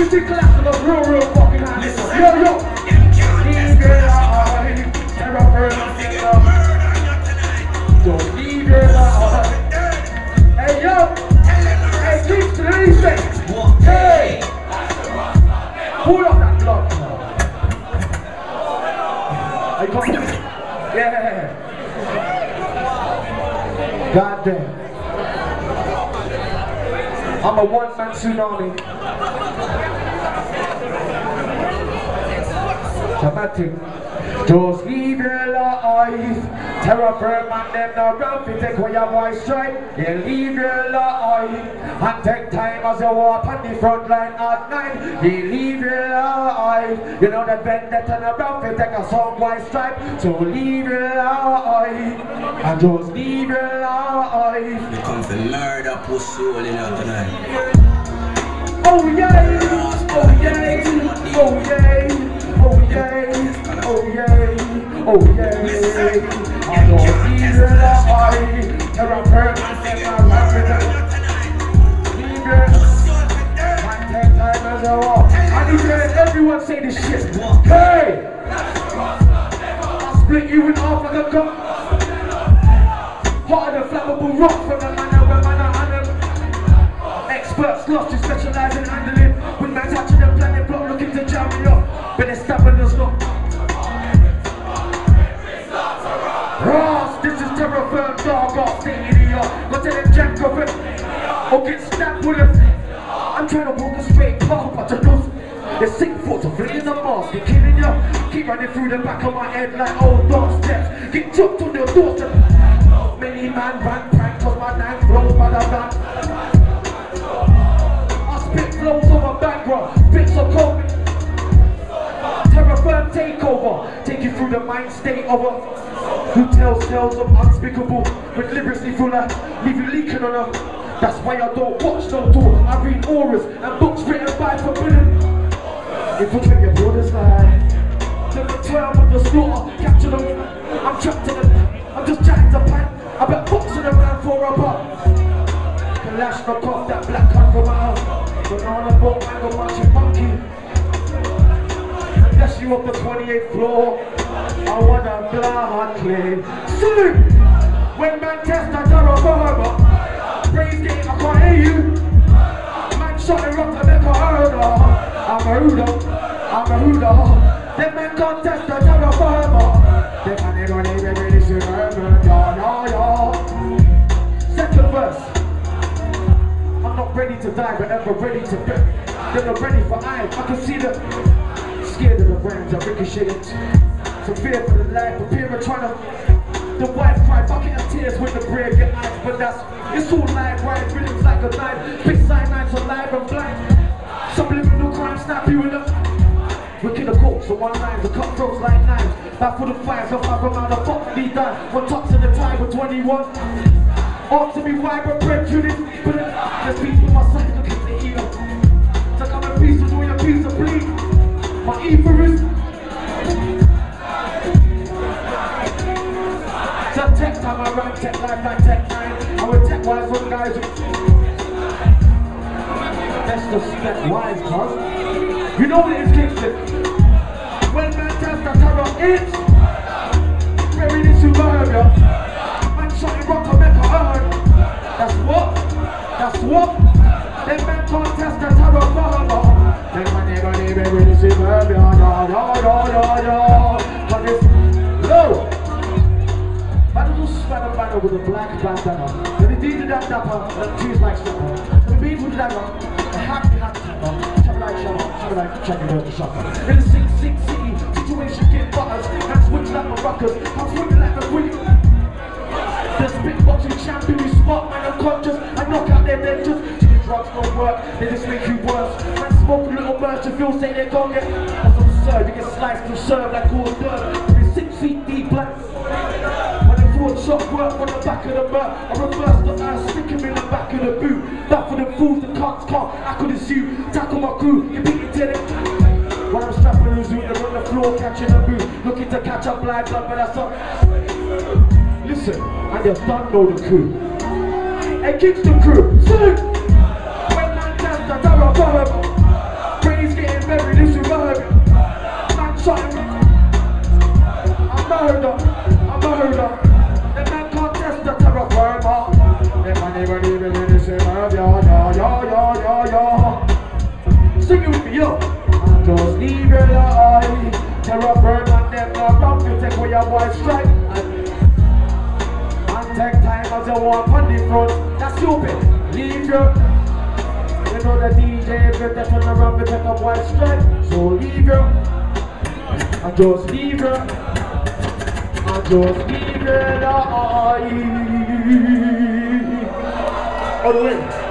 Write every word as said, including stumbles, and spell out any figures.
you see Klashnekoff real, real fucking high. Yo, yo. Leave your life. Terror burn my finger. Don't leave your life. Hey, yo. Hey, Kingston, what do you say? Hey. Pull up that block. I got it. Yeah. God damn. I'm a one-man tsunami. Dramatic. Just leave your life. Terror firm and them no run. You take away your voice straight. You leave your life. And take time as you walk on the front line at night. You leave your life. You know that vendetta and around. You take a song voice stripe. So leave your life. And just leave your life. You come for murder, pussy all in out tonight. Oh yeah, oh yeah, oh yeah, oh yeah, oh yeah, oh yeah. I don't need your life. You're a permanent thing, I'm rapping it. Leave your man, take time as I walk. I need to let everyone say this shit. Hey! I'll split you in half like a gun. Hot and flammable rock from the man over man and experts lost to specialize in handling. With man touching the planet block looking to jam me up. But they're stabbing us not. Ross, this is terror firm dog off the idiot. Go tell them jack of it. Or get stabbed with it. I'm trying to walk a straight path, but I know they're sick thoughts of flinging the mask. They're killing you. Keep running through the back of my head like old dog steps. Get chopped on your doorstep. Many man ran prank cause my nine flows by the back. I spit flows of a background, bits of COVID. Terror firm takeover, take you through the mind state of a who tells tales of unspeakable with lyrics full of leave you leaking on her. That's why I don't watch no door. I read auras and books written by forbidden. Infiltrate your brother's life. Take the term with the slaughter, capture them. I'm trapped in it. I'm just chatting to pan. I bet boxing around for a buck. Klashnekoff, that black hand from my house. Banana boat, mango munching monkey. And dash you up the twenty-eighth floor. I wanna blood clean. Salute! When man test I terror forever. Praise game, I can't hear you. Man shot it up to make a hurler. I'm a hooter, I'm a hooter. Them men can't test the terror forever. Them man they don't even really see murder. Yeah, yeah, yeah. Second verse. I'm not ready to die, but ever ready to bet. They're not ready for I. I can see them scared of the brands that ricocheted. So fear for the life, prepare trying to. The wife cry, bucket of tears with the bread get eyes, but that's it's all live, right? Rhythms like a knife, big cyanide alive and blind. Subliminal crime, snap you in the. Wicked the corpse, the one lines, the cutthroats like knives. Back for the fires, I'll have them out of fuck me done. One tops in the time with twenty-one. Ought to be vibrant, prejudice, but there's people on my side looking to heal. So come and peace with all your piece of bleed. My ether is. So tech time I run, tech life like tech nine. I'm a tech wise from guys who. That's the step wise, cuz. You know what it is, Kingston. When man test the terror, it's buried in suburbia. Man shotting rock to make a earn. That's what? That's what? Them men can't test the terror forever. Them man they gonna be buried in suburbia. Da da da da da. But it's low. Man will spread a banner with a black bandana. Then the D to that dapper, and trees like snapper. The beat with the dagger, a happy hat tapper. Like shopper, like checking out the shopper. In the six six city, situation get butters. And switch like my rockers. I'm swimming like a queen. The spit boxing champion, you smart man unconscious. I knock out their dentures. See the drugs don't work, they just make you worse. Man smoke a little merch and feel say they're gon' get. That's absurd, you get sliced and served like hors d'oeuvre. You're six feet deep black. When they throw a shot work on the back of the bird, I reverse the earth, stick him in the back of the boot. That for the fools, the cunts can't, I couldn't see you. Tackle my crew, you beat it till it. When I'm strapping the zoo, they're on the floor catching a boot. Looking to catch up blind blood, but that's not. Listen, and you don't know the crew. Hey, Kingston crew, salute! When man test the terror forever. Bring murder. The man contest the terror firma. Them man never even in the same earth. Yeah, yeah, yeah, yeah, yeah, yeah. Sing it with me, yo. And just leave your eye. Terror firma, them not wrong. You take away your boy strike. And, and take time as you walk on the front. That's stupid. Leave your. You know the D J, if you turn around, you take a white strike. So leave your. And just leave her, and just leave her lie. All the way.